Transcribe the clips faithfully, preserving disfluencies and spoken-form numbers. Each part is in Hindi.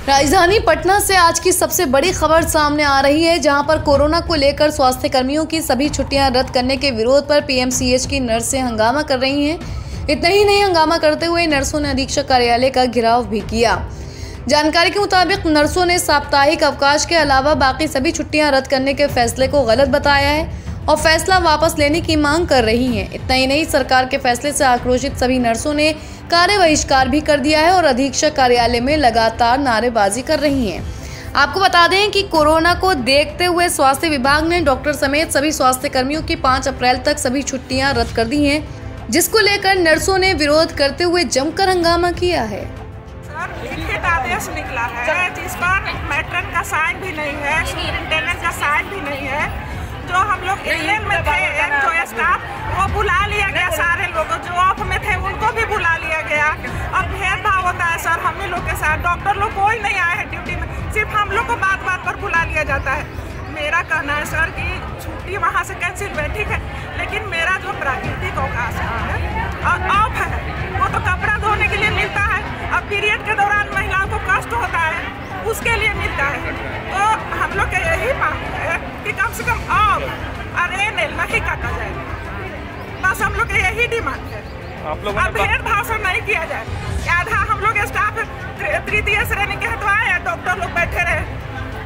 राजधानी पटना से आज की सबसे बड़ी खबर सामने आ रही है, जहां पर कोरोना को लेकर स्वास्थ्य कर्मियों की सभी छुट्टियां रद्द करने के विरोध पर पीएमसीएच की नर्सें हंगामा कर रही हैं। इतना ही नहीं, हंगामा करते हुए नर्सों ने अधीक्षक कार्यालय का घेराव भी किया। जानकारी के मुताबिक नर्सों ने साप्ताहिक अवकाश के अलावा बाकी सभी छुट्टियां रद्द करने के फैसले को गलत बताया है और फैसला वापस लेने की मांग कर रही हैं। इतना ही नहीं, सरकार के फैसले से आक्रोशित सभी नर्सों ने कार्य बहिष्कार भी कर दिया है और अधीक्षक कार्यालय में लगातार नारेबाजी कर रही हैं। आपको बता दें कि कोरोना को देखते हुए स्वास्थ्य विभाग ने डॉक्टर समेत सभी स्वास्थ्य कर्मियों की पाँच अप्रैल तक सभी छुट्टियां रद्द कर दी हैं, जिसको लेकर नर्सों ने विरोध करते हुए जमकर हंगामा किया है। सर, लिखित आदेश निकला है जिस पर मैट्रन का साइन भी नहीं है, सुपरिटेंडेंट का साइन भी नहीं है। जो हम लोग एलियन में थे, जो स्टाफ वो बुला लिया गया, सारे लोग जो ऑफ में थे उनको भी बुला लिया गया। अब भेदभाव होता है सर हम लोग के साथ। डॉक्टर लोग कोई नहीं आए हैं ड्यूटी में, सिर्फ हम लोग को बात बात पर बुला लिया जाता है। मेरा कहना है सर कि छुट्टी वहाँ से कैंसिल हुई, ठीक है, लेकिन मेरा जो प्राकृतिक अवकाश है और ऑफ है वो तो कपड़ा धोने के लिए मिलता है। अब पीरियड के दौरान महिलाओं को कष्ट होता है, उसके लिए मिलता है। तो हम लोग का यही मांग है कि कम से कम ऑफ और एनएल नहीं काटा जाए, बस हम लोग का यही डिमांड है। आप लोगों अब भेदभाव से नहीं किया जाए। आधा हम लोग स्टाफ तृतीय श्रेणी के हटवाए हैं, डॉक्टर लोग बैठे रहे।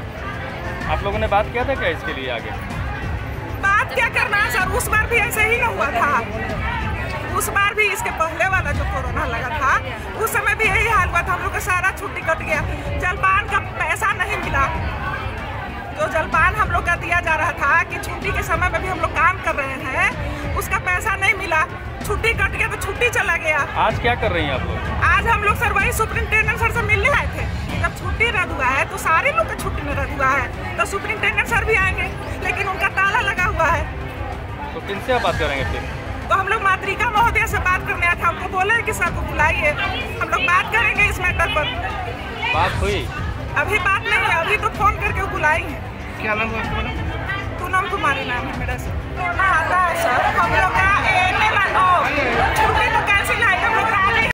आप लोगों ने बात किया था क्या इसके लिए आगे? बात क्या करना है सर, उस बार भी ऐसे ही ना हुआ था। उस बार भी इसके पहले वाला जो कोरोना लगा था उस समय भी यही हाल हुआ था। हम लोग का सारा छुट्टी कट गया, जलपान का पैसा नहीं मिला। जो जलपान हम लोग का दिया जा रहा था कि छुट्टी के समय में भी हम लोग काम कर रहे हैं, उसका पैसा नहीं मिला। छुट्टी कट गया तो छुट्टी चला गया। आज क्या कर रही हैं आप लोग? आज हम लोग सर वही सुपरिटेंडेंट सर से मिलने आए थे। जब छुट्टी रद्द हुआ है तो सारे लोग का छुट्टी में रद्द हुआ है, तो सुपरिटेंडेंट सर भी आएंगे, लेकिन उनका ताला लगा हुआ है। तो किनसे आप बात करेंगे फिर? तो हम लोग मातृका महोदय से बात करने आए थे, हमको बोले कि सर को बुलाइए, हम लोग बात करेंगे इस मैटर पर। बात हुई? अभी बात नहीं है, अभी तो फोन करके बुलाई है। क्या नाम है? पूनम कुमारी नाम है मेरा सर।